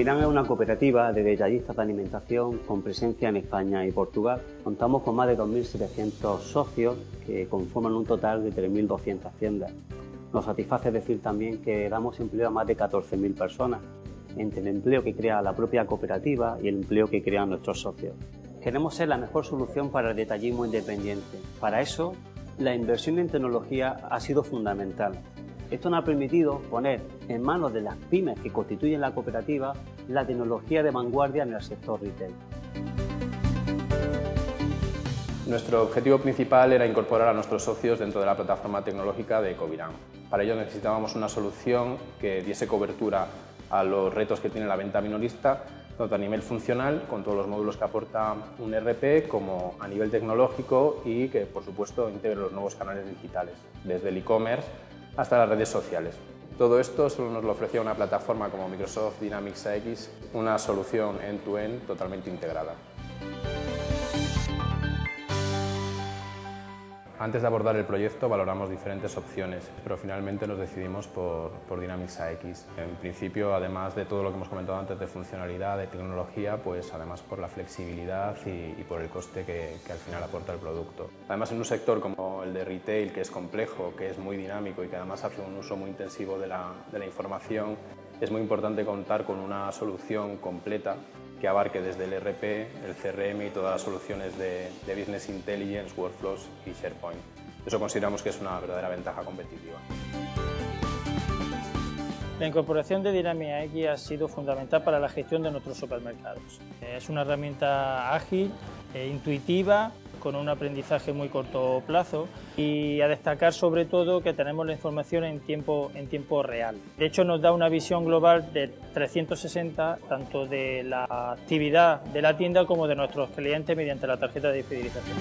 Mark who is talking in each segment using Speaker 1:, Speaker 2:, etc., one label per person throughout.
Speaker 1: Covirán es una cooperativa de detallistas de alimentación con presencia en España y Portugal. Contamos con más de 2.700 socios que conforman un total de 3.200 tiendas. Nos satisface decir también que damos empleo a más de 14.000 personas, entre el empleo que crea la propia cooperativa y el empleo que crean nuestros socios. Queremos ser la mejor solución para el detallismo independiente. Para eso, la inversión en tecnología ha sido fundamental. Esto nos ha permitido poner en manos de las pymes que constituyen la cooperativa la tecnología de vanguardia en el sector retail.
Speaker 2: Nuestro objetivo principal era incorporar a nuestros socios dentro de la plataforma tecnológica de Covirán. Para ello necesitábamos una solución que diese cobertura a los retos que tiene la venta minorista, tanto a nivel funcional, con todos los módulos que aporta un ERP, como a nivel tecnológico y que, por supuesto, integre los nuevos canales digitales, desde el e-commerce hasta las redes sociales. Todo esto solo nos lo ofrecía una plataforma como Microsoft Dynamics AX, una solución end-to-end totalmente integrada. Antes de abordar el proyecto valoramos diferentes opciones, pero finalmente nos decidimos por Dynamics AX. En principio, además de todo lo que hemos comentado antes de funcionalidad, de tecnología, pues además por la flexibilidad y por el coste que al final aporta el producto. Además, en un sector como el de retail, que es complejo, que es muy dinámico y que además hace un uso muy intensivo de la información, es muy importante contar con una solución completa que abarque desde el ERP, el CRM y todas las soluciones de Business Intelligence, Workflows y SharePoint. Eso consideramos que es una verdadera ventaja competitiva.
Speaker 3: La incorporación de Dynamics AX ha sido fundamental para la gestión de nuestros supermercados. Es una herramienta ágil, intuitiva, con un aprendizaje muy corto plazo y a destacar sobre todo que tenemos la información en tiempo real. De hecho nos da una visión global de 360 tanto de la actividad de la tienda como de nuestros clientes mediante la tarjeta de fidelización.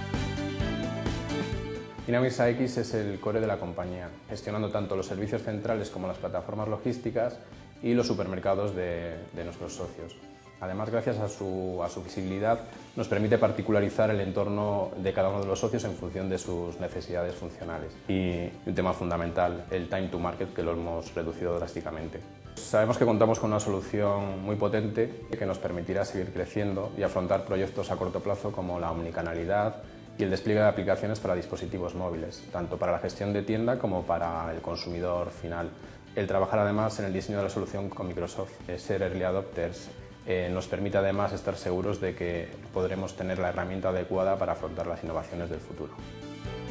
Speaker 2: Dynamics AX es el core de la compañía, gestionando tanto los servicios centrales como las plataformas logísticas y los supermercados de nuestros socios. Además, gracias a su visibilidad, nos permite particularizar el entorno de cada uno de los socios en función de sus necesidades funcionales. Y un tema fundamental, el time to market, que lo hemos reducido drásticamente. Sabemos que contamos con una solución muy potente que nos permitirá seguir creciendo y afrontar proyectos a corto plazo como la omnicanalidad y el despliegue de aplicaciones para dispositivos móviles, tanto para la gestión de tienda como para el consumidor final. El trabajar además en el diseño de la solución con Microsoft, ser early adopters, nos permite además estar seguros de que podremos tener la herramienta adecuada para afrontar las innovaciones del futuro.